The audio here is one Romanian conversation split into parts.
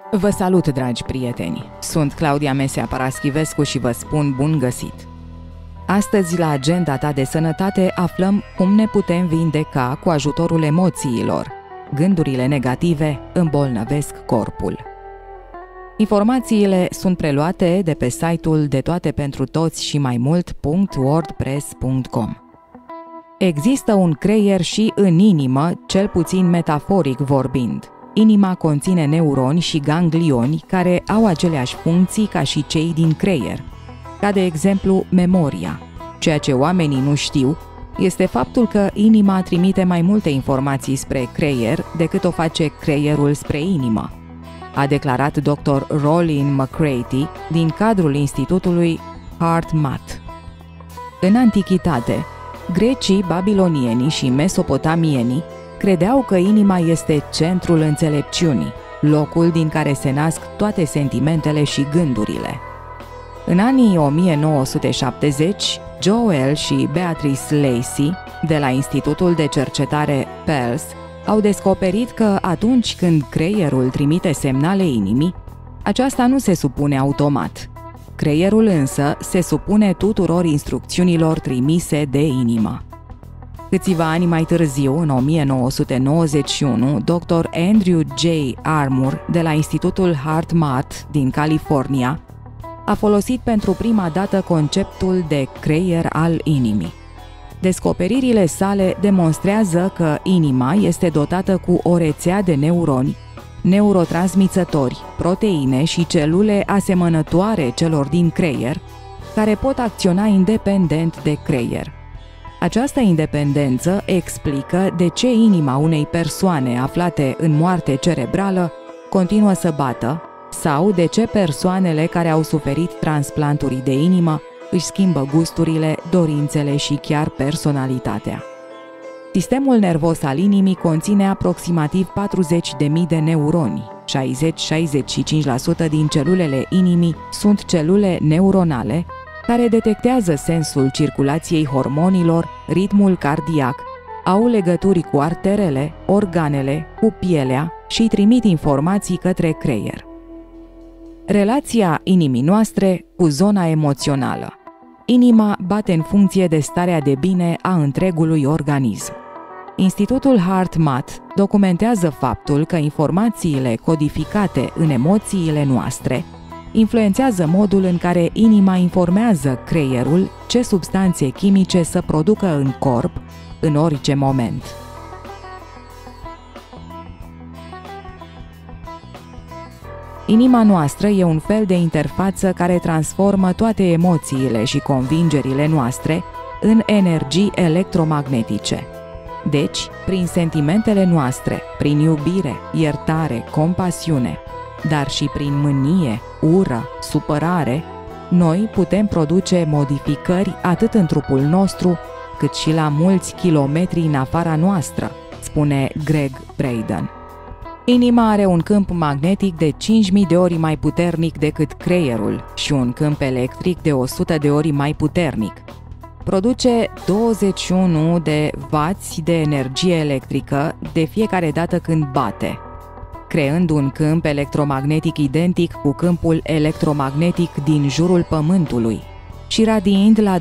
Vă salut, dragi prieteni! Sunt Claudia Mesea Paraschivescu și vă spun bun găsit! Astăzi, la agenda ta de sănătate, aflăm cum ne putem vindeca cu ajutorul emoțiilor. Gândurile negative îmbolnăvesc corpul. Informațiile sunt preluate de pe site-ul de toate pentru toți și mai mult.wordpress.com. Există un creier și în inimă, cel puțin metaforic vorbind. Inima conține neuroni și ganglioni care au aceleași funcții ca și cei din creier, ca de exemplu memoria. Ceea ce oamenii nu știu este faptul că inima trimite mai multe informații spre creier decât o face creierul spre inimă, a declarat Dr. Rollin McCarthy din cadrul Institutului HeartMath. În antichitate, grecii, babilonienii și mesopotamienii credeau că inima este centrul înțelepciunii, locul din care se nasc toate sentimentele și gândurile. În anii 1970, Joel și Beatrice Lacey, de la Institutul de Cercetare Pels, au descoperit că atunci când creierul trimite semnale inimii, aceasta nu se supune automat. Creierul însă se supune tuturor instrucțiunilor trimise de inimă. Câțiva ani mai târziu, în 1991, Dr. Andrew J. Armour, de la Institutul HeartMath din California, a folosit pentru prima dată conceptul de creier al inimii. Descoperirile sale demonstrează că inima este dotată cu o rețea de neuroni, neurotransmițători, proteine și celule asemănătoare celor din creier, care pot acționa independent de creier. Această independență explică de ce inima unei persoane aflate în moarte cerebrală continuă să bată sau de ce persoanele care au suferit transplanturi de inimă își schimbă gusturile, dorințele și chiar personalitatea. Sistemul nervos al inimii conține aproximativ 40.000 de neuroni. 60-65% din celulele inimii sunt celule neuronale care detectează sensul circulației hormonilor, ritmul cardiac, au legături cu arterele, organele, cu pielea și trimit informații către creier. Relația inimii noastre cu zona emoțională. Inima bate în funcție de starea de bine a întregului organism. Institutul HeartMath documentează faptul că informațiile codificate în emoțiile noastre influențează modul în care inima informează creierul ce substanțe chimice să producă în corp în orice moment. Inima noastră e un fel de interfață care transformă toate emoțiile și convingerile noastre în energii electromagnetice. Deci, prin sentimentele noastre, prin iubire, iertare, compasiune, dar și prin mânie, ură, supărare, noi putem produce modificări atât în trupul nostru, cât și la mulți kilometri în afara noastră, spune Greg Braden. Inima are un câmp magnetic de 5.000 de ori mai puternic decât creierul și un câmp electric de 100 de ori mai puternic. Produce 21 de wați de energie electrică de fiecare dată când bate, creând un câmp electromagnetic identic cu câmpul electromagnetic din jurul Pământului și radiind la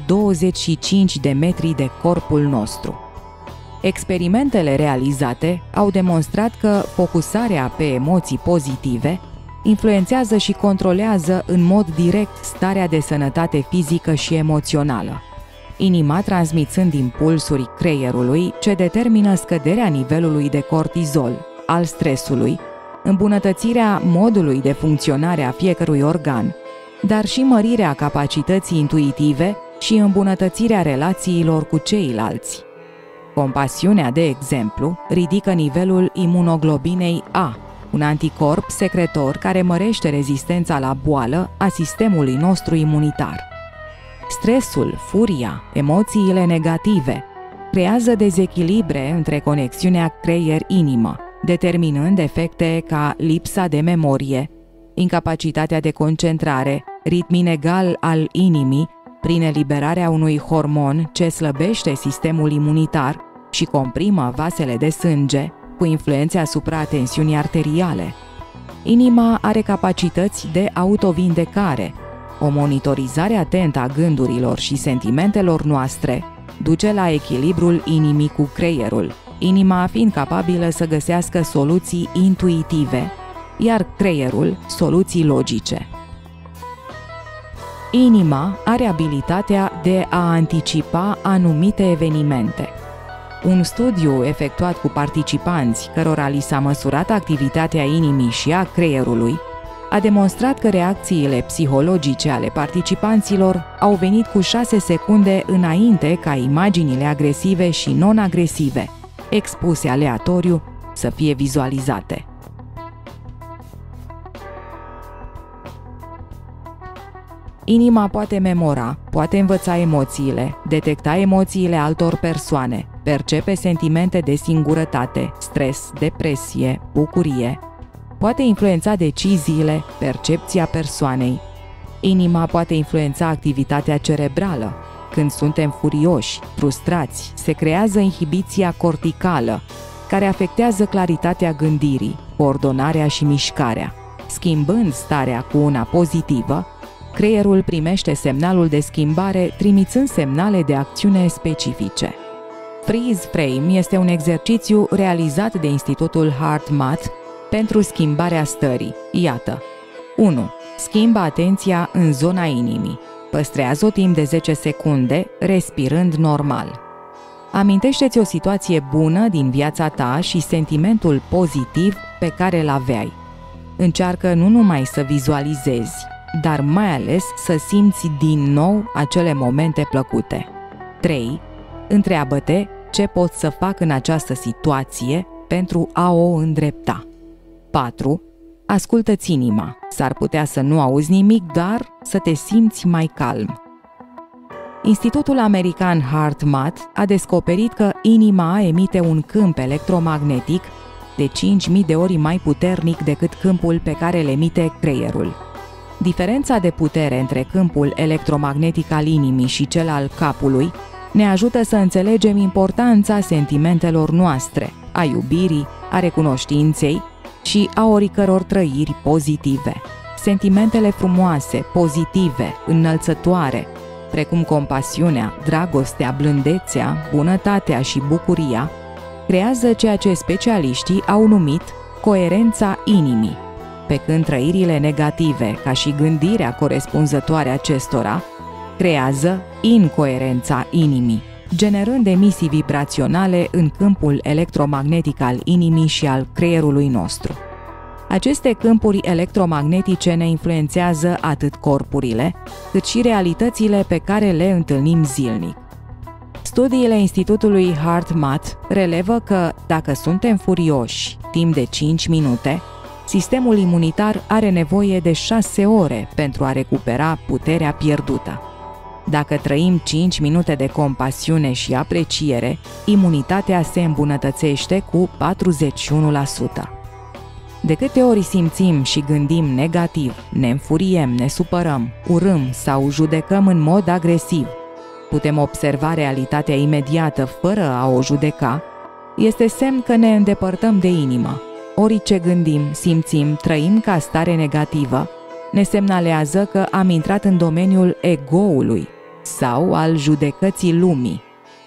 25 de metri de corpul nostru. Experimentele realizate au demonstrat că focusarea pe emoții pozitive influențează și controlează în mod direct starea de sănătate fizică și emoțională, inima transmițând impulsuri creierului ce determină scăderea nivelului de cortizol, al stresului, îmbunătățirea modului de funcționare a fiecărui organ, dar și mărirea capacității intuitive și îmbunătățirea relațiilor cu ceilalți. Compasiunea, de exemplu, ridică nivelul imunoglobinei A, un anticorp secretor care mărește rezistența la boală a sistemului nostru imunitar. Stresul, furia, emoțiile negative creează dezechilibre între conexiunea creier-inimă, determinând efecte ca lipsa de memorie, incapacitatea de concentrare, ritm inegal al inimii prin eliberarea unui hormon ce slăbește sistemul imunitar și comprimă vasele de sânge, cu influențe asupra tensiunii arteriale. Inima are capacități de autovindecare. O monitorizare atentă a gândurilor și sentimentelor noastre duce la echilibrul inimii cu creierul, inima fiind capabilă să găsească soluții intuitive, iar creierul soluții logice. Inima are abilitatea de a anticipa anumite evenimente. Un studiu efectuat cu participanți cărora li s-a măsurat activitatea inimii și a creierului a demonstrat că reacțiile psihologice ale participanților au venit cu 6 secunde înainte ca imaginile agresive și non-agresive, expuse aleatoriu, să fie vizualizate. Inima poate memora, poate învăța emoțiile, detecta emoțiile altor persoane, percepe sentimente de singurătate, stres, depresie, bucurie, poate influența deciziile, percepția persoanei. Inima poate influența activitatea cerebrală. Când suntem furioși, frustrați, se creează inhibiția corticală, care afectează claritatea gândirii, coordonarea și mișcarea. Schimbând starea cu una pozitivă, creierul primește semnalul de schimbare, trimițând semnale de acțiune specifice. Freeze Frame este un exercițiu realizat de Institutul HeartMath pentru schimbarea stării. Iată: 1. Schimbă atenția în zona inimii. Păstrează-o timp de 10 secunde, respirând normal. Amintește-ți o situație bună din viața ta și sentimentul pozitiv pe care îl aveai. Încearcă nu numai să vizualizezi, dar mai ales să simți din nou acele momente plăcute. 3. Întreabă-te ce pot să fac în această situație pentru a o îndrepta. 4. Ascultă-ți inima. S-ar putea să nu auzi nimic, dar să te simți mai calm. Institutul American HeartMath a descoperit că inima emite un câmp electromagnetic de 5.000 de ori mai puternic decât câmpul pe care îl emite creierul. Diferența de putere între câmpul electromagnetic al inimii și cel al capului ne ajută să înțelegem importanța sentimentelor noastre, a iubirii, a recunoștinței și a oricăror trăiri pozitive. Sentimentele frumoase, pozitive, înălțătoare, precum compasiunea, dragostea, blândețea, bunătatea și bucuria, creează ceea ce specialiștii au numit coerența inimii, pe când trăirile negative, ca și gândirea corespunzătoare acestora, creează incoerența inimii, generând emisii vibraționale în câmpul electromagnetic al inimii și al creierului nostru. Aceste câmpuri electromagnetice ne influențează atât corpurile, cât și realitățile pe care le întâlnim zilnic. Studiile Institutului HeartMath relevă că, dacă suntem furioși timp de 5 minute, sistemul imunitar are nevoie de 6 ore pentru a recupera puterea pierdută. Dacă trăim 5 minute de compasiune și apreciere, imunitatea se îmbunătățește cu 41%. De câte ori simțim și gândim negativ, ne înfuriem, ne supărăm, urâm sau judecăm în mod agresiv, putem observa realitatea imediată fără a o judeca, este semn că ne îndepărtăm de inimă. Orice gândim, simțim, trăim ca stare negativă, ne semnalează că am intrat în domeniul egoului sau al judecății lumii.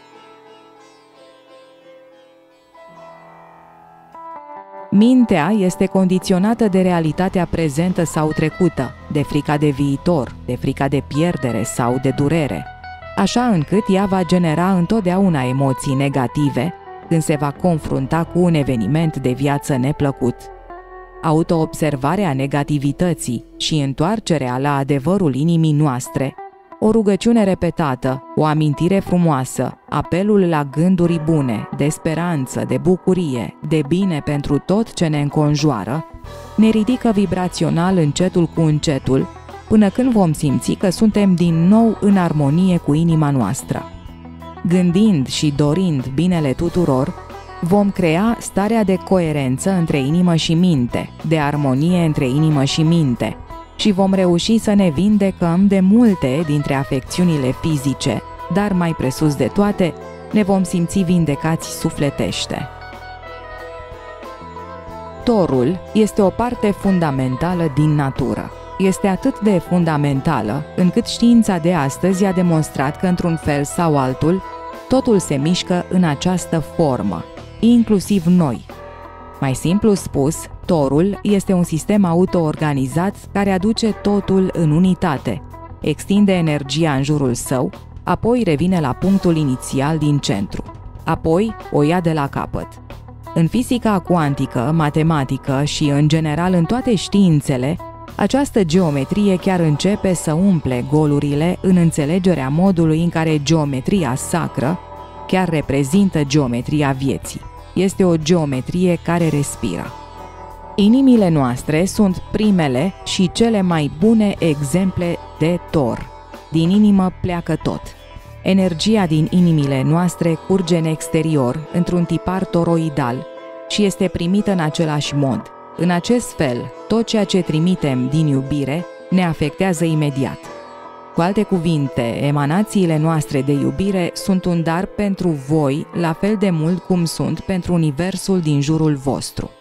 Mintea este condiționată de realitatea prezentă sau trecută, de frica de viitor, de frica de pierdere sau de durere, așa încât ea va genera întotdeauna emoții negative când se va confrunta cu un eveniment de viață neplăcut. Autoobservarea negativității și întoarcerea la adevărul inimii noastre, o rugăciune repetată, o amintire frumoasă, apelul la gânduri bune, de speranță, de bucurie, de bine pentru tot ce ne înconjoară, ne ridică vibrațional încetul cu încetul, până când vom simți că suntem din nou în armonie cu inima noastră. Gândind și dorind binele tuturor, vom crea starea de coerență între inimă și minte, de armonie între inimă și minte, și vom reuși să ne vindecăm de multe dintre afecțiunile fizice, dar mai presus de toate, ne vom simți vindecați sufletește. Torul este o parte fundamentală din natură. Este atât de fundamentală încât știința de astăzi a demonstrat că, într-un fel sau altul, totul se mișcă în această formă, inclusiv noi. Mai simplu spus, torul este un sistem auto-organizat care aduce totul în unitate, extinde energia în jurul său, apoi revine la punctul inițial din centru, apoi o ia de la capăt. În fizica cuantică, matematică și, în general, în toate științele, această geometrie chiar începe să umple golurile în înțelegerea modului în care geometria sacră chiar reprezintă geometria vieții. Este o geometrie care respiră. Inimile noastre sunt primele și cele mai bune exemple de tor. Din inimă pleacă tot. Energia din inimile noastre curge în exterior, într-un tipar toroidal, și este primită în același mod. În acest fel, tot ceea ce trimitem din iubire ne afectează imediat. Cu alte cuvinte, emanațiile noastre de iubire sunt un dar pentru voi, la fel de mult cum sunt pentru universul din jurul vostru.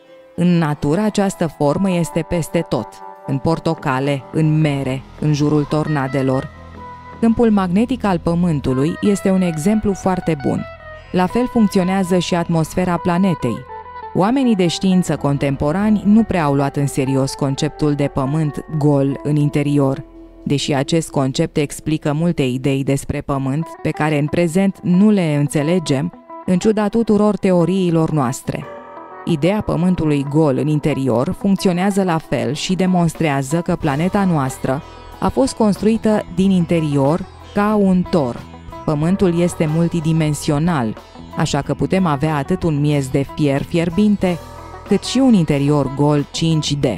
În natură, această formă este peste tot, în portocale, în mere, în jurul tornadelor. Câmpul magnetic al Pământului este un exemplu foarte bun. La fel funcționează și atmosfera planetei. Oamenii de știință contemporani nu prea au luat în serios conceptul de pământ gol în interior, deși acest concept explică multe idei despre pământ pe care în prezent nu le înțelegem, în ciuda tuturor teoriilor noastre. Ideea pământului gol în interior funcționează la fel și demonstrează că planeta noastră a fost construită din interior ca un tor. Pământul este multidimensional, așa că putem avea atât un miez de fier fierbinte, cât și un interior gol 5D.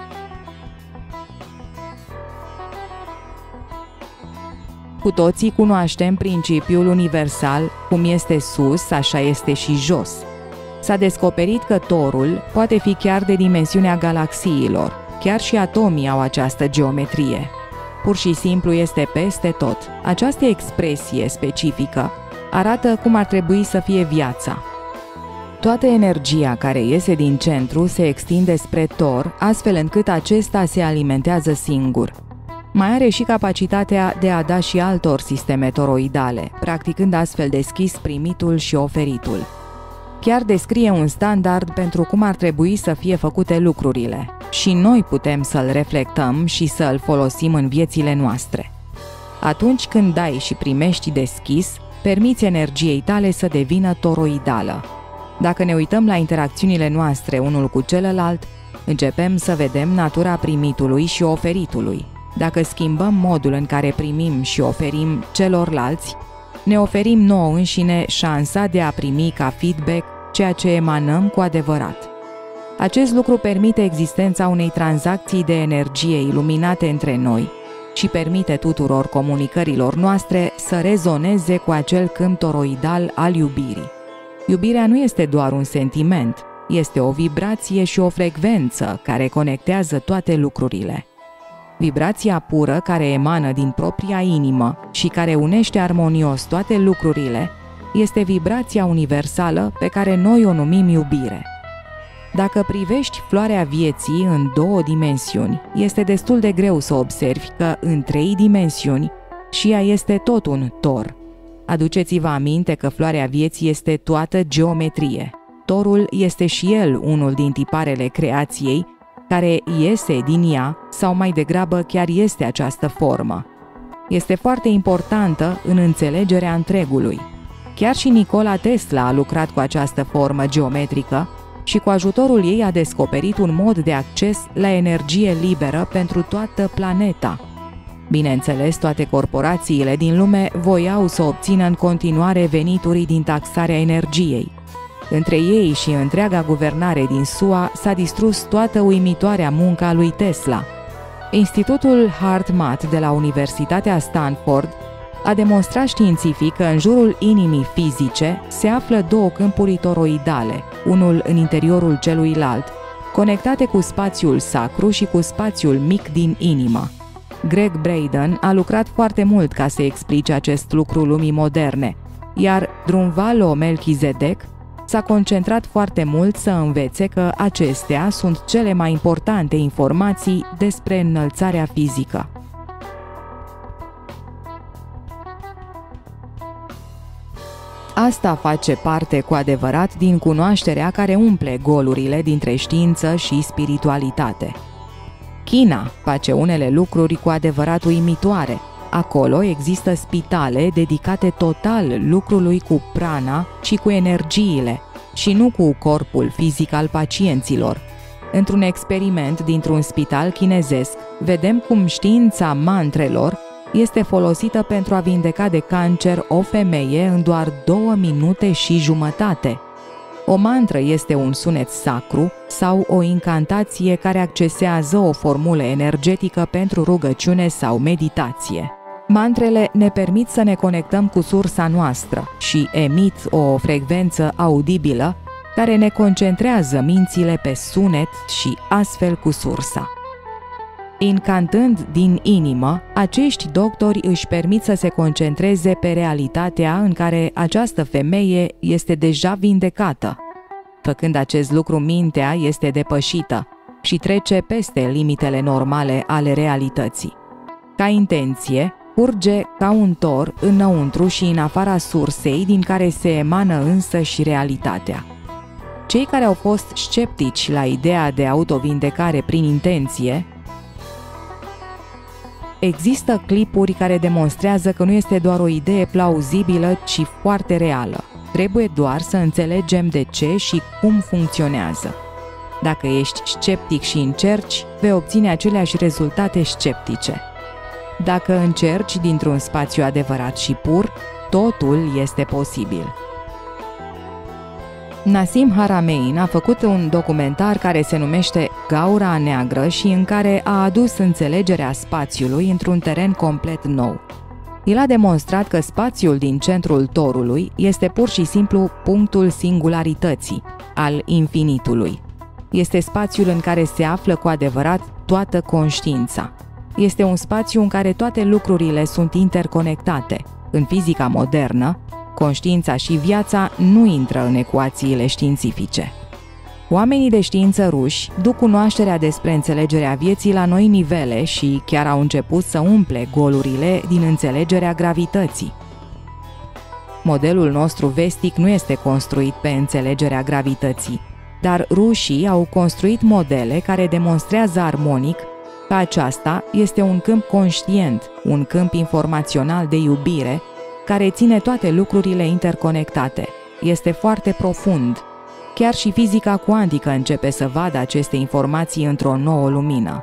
Cu toții cunoaștem principiul universal, cum este sus, așa este și jos. S-a descoperit că torul poate fi chiar de dimensiunea galaxiilor, chiar și atomii au această geometrie. Pur și simplu este peste tot. Această expresie specifică arată cum ar trebui să fie viața. Toată energia care iese din centru se extinde spre tor, astfel încât acesta se alimentează singur. Mai are și capacitatea de a da și altor sisteme toroidale, practicând astfel deschis primitul și oferitul. Chiar descrie un standard pentru cum ar trebui să fie făcute lucrurile și noi putem să-l reflectăm și să-l folosim în viețile noastre. Atunci când dai și primești deschis, permiți energiei tale să devină toroidală. Dacă ne uităm la interacțiunile noastre unul cu celălalt, începem să vedem natura primitului și oferitului. Dacă schimbăm modul în care primim și oferim celorlalți, ne oferim nouă înșine șansa de a primi ca feedback ceea ce emanăm cu adevărat. Acest lucru permite existența unei tranzacții de energie iluminate între noi și permite tuturor comunicărilor noastre să rezoneze cu acel câmp toroidal al iubirii. Iubirea nu este doar un sentiment, este o vibrație și o frecvență care conectează toate lucrurile. Vibrația pură care emană din propria inimă și care unește armonios toate lucrurile este vibrația universală pe care noi o numim iubire. Dacă privești floarea vieții în două dimensiuni, este destul de greu să observi că în trei dimensiuni și ea este tot un tor. Aduceți-vă aminte că floarea vieții este toată geometrie. Torul este și el unul din tiparele creației care iese din ea sau mai degrabă chiar este această formă. Este foarte importantă în înțelegerea întregului. Chiar și Nikola Tesla a lucrat cu această formă geometrică și cu ajutorul ei a descoperit un mod de acces la energie liberă pentru toată planeta. Bineînțeles, toate corporațiile din lume voiau să obțină în continuare venituri din taxarea energiei. Între ei și întreaga guvernare din SUA s-a distrus toată uimitoarea muncă a lui Tesla. Institutul HeartMath de la Universitatea Stanford a demonstrat științific că în jurul inimii fizice se află două câmpuri toroidale, unul în interiorul celuilalt, conectate cu spațiul sacru și cu spațiul mic din inimă. Greg Braden a lucrat foarte mult ca să explice acest lucru lumii moderne, iar Drunvalo Melchizedek s-a concentrat foarte mult să învețe că acestea sunt cele mai importante informații despre înălțarea fizică. Asta face parte cu adevărat din cunoașterea care umple golurile dintre știință și spiritualitate. China face unele lucruri cu adevărat uimitoare. Acolo există spitale dedicate total lucrului cu prana și cu energiile, și nu cu corpul fizic al pacienților. Într-un experiment dintr-un spital chinezesc, vedem cum știința mantrelor este folosită pentru a vindeca de cancer o femeie în doar 2 minute și jumătate. O mantră este un sunet sacru sau o incantație care accesează o formulă energetică pentru rugăciune sau meditație. Mantrele ne permit să ne conectăm cu sursa noastră și emit o frecvență audibilă care ne concentrează mințile pe sunet și astfel cu sursa. Incantând din inimă, acești doctori își permit să se concentreze pe realitatea în care această femeie este deja vindecată. Făcând acest lucru, mintea este depășită și trece peste limitele normale ale realității. Ca intenție, curge ca un tor înăuntru și în afara sursei din care se emană însă și realitatea. Cei care au fost sceptici la ideea de autovindecare prin intenție, există clipuri care demonstrează că nu este doar o idee plauzibilă, ci foarte reală. Trebuie doar să înțelegem de ce și cum funcționează. Dacă ești sceptic și încerci, vei obține aceleași rezultate sceptice. Dacă încerci dintr-un spațiu adevărat și pur, totul este posibil. Nassim Haramein a făcut un documentar care se numește Gaura Neagră și în care a adus înțelegerea spațiului într-un teren complet nou. El a demonstrat că spațiul din centrul torului este pur și simplu punctul singularității, al infinitului. Este spațiul în care se află cu adevărat toată conștiința. Este un spațiu în care toate lucrurile sunt interconectate. În fizica modernă, conștiința și viața nu intră în ecuațiile științifice. Oamenii de știință ruși duc cunoașterea despre înțelegerea vieții la noi nivele și chiar au început să umple golurile din înțelegerea gravității. Modelul nostru vestic nu este construit pe înțelegerea gravității, dar rușii au construit modele care demonstrează armonic că aceasta este un câmp conștient, un câmp informațional de iubire, care ține toate lucrurile interconectate. Este foarte profund. Chiar și fizica cuantică începe să vadă aceste informații într-o nouă lumină.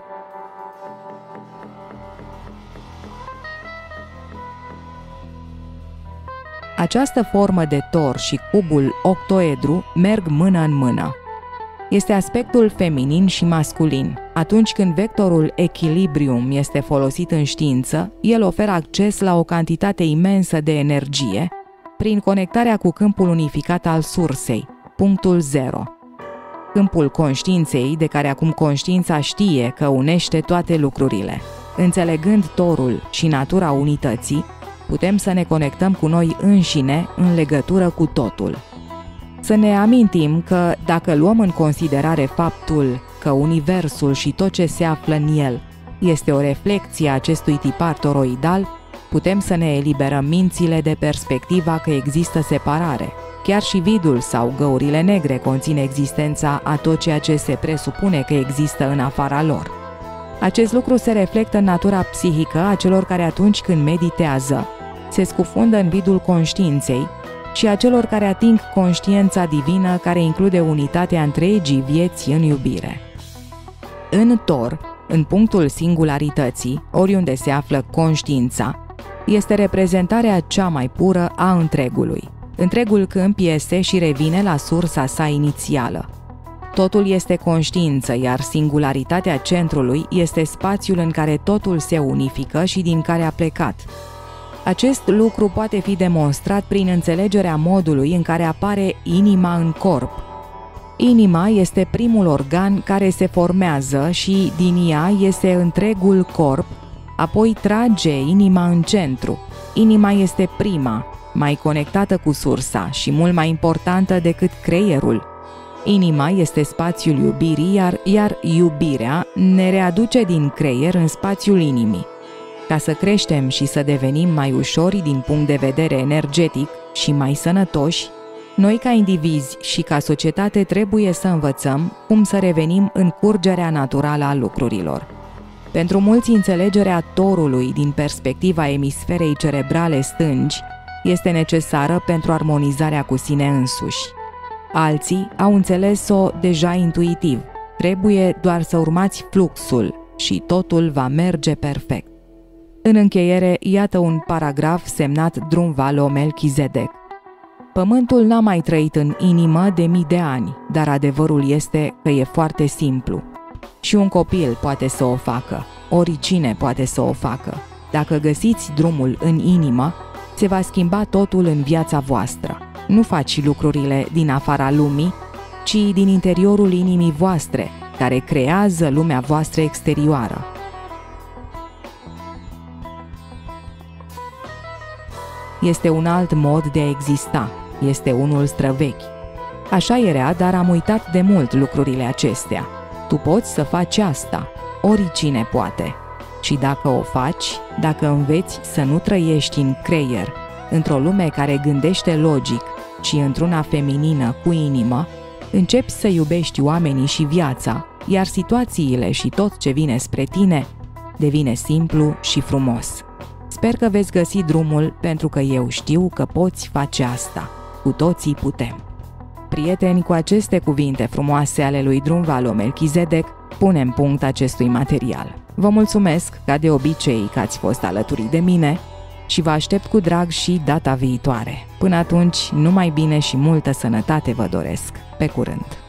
Această formă de tor și cubul octoedru merg mână în mână. Este aspectul feminin și masculin. Atunci când vectorul echilibrium este folosit în știință, el oferă acces la o cantitate imensă de energie prin conectarea cu câmpul unificat al sursei, punctul zero. Câmpul conștiinței, de care acum conștiința știe că unește toate lucrurile. Înțelegând torul și natura unității, putem să ne conectăm cu noi înșine în legătură cu totul. Să ne amintim că dacă luăm în considerare faptul că universul și tot ce se află în el este o reflecție a acestui tipar toroidal, putem să ne eliberăm mințile de perspectiva că există separare. Chiar și vidul sau găurile negre conțin existența a tot ceea ce se presupune că există în afara lor. Acest lucru se reflectă în natura psihică a celor care atunci când meditează se scufundă în vidul conștiinței și a celor care ating conștiința divină care include unitatea întregii vieți în iubire. În tor, în punctul singularității, oriunde se află conștiința, este reprezentarea cea mai pură a întregului. Întregul câmp iese și revine la sursa sa inițială. Totul este conștiință, iar singularitatea centrului este spațiul în care totul se unifică și din care a plecat. Acest lucru poate fi demonstrat prin înțelegerea modului în care apare inima în corp. Inima este primul organ care se formează și din ea iese întregul corp, apoi trage inima în centru. Inima este prima, mai conectată cu sursa și mult mai importantă decât creierul. Inima este spațiul iubirii, iar iubirea ne readuce din creier în spațiul inimii. Ca să creștem și să devenim mai ușori din punct de vedere energetic și mai sănătoși, noi ca indivizi și ca societate trebuie să învățăm cum să revenim în curgerea naturală a lucrurilor. Pentru mulți, înțelegerea torului din perspectiva emisferei cerebrale stângi este necesară pentru armonizarea cu sine însuși. Alții au înțeles-o deja intuitiv. Trebuie doar să urmați fluxul și totul va merge perfect. În încheiere, iată un paragraf semnat Drunvalo Melchizedek. Pământul n-a mai trăit în inimă de mii de ani, dar adevărul este că e foarte simplu. Și un copil poate să o facă, oricine poate să o facă. Dacă găsiți drumul în inimă, se va schimba totul în viața voastră. Nu faci lucrurile din afara lumii, ci din interiorul inimii voastre, care creează lumea voastră exterioară. Este un alt mod de a exista, este unul străvechi. Așa era, dar am uitat de mult lucrurile acestea. Tu poți să faci asta, oricine poate. Și dacă o faci, dacă înveți să nu trăiești în creier, într-o lume care gândește logic, ci într-una feminină cu inimă, începi să iubești oamenii și viața, iar situațiile și tot ce vine spre tine devine simplu și frumos. Sper că veți găsi drumul, pentru că eu știu că poți face asta. Cu toții putem. Prieteni, cu aceste cuvinte frumoase ale lui Drunvalo Melchizedek, punem punct acestui material. Vă mulțumesc, ca de obicei, că ați fost alături de mine și vă aștept cu drag și data viitoare. Până atunci, numai bine și multă sănătate vă doresc. Pe curând!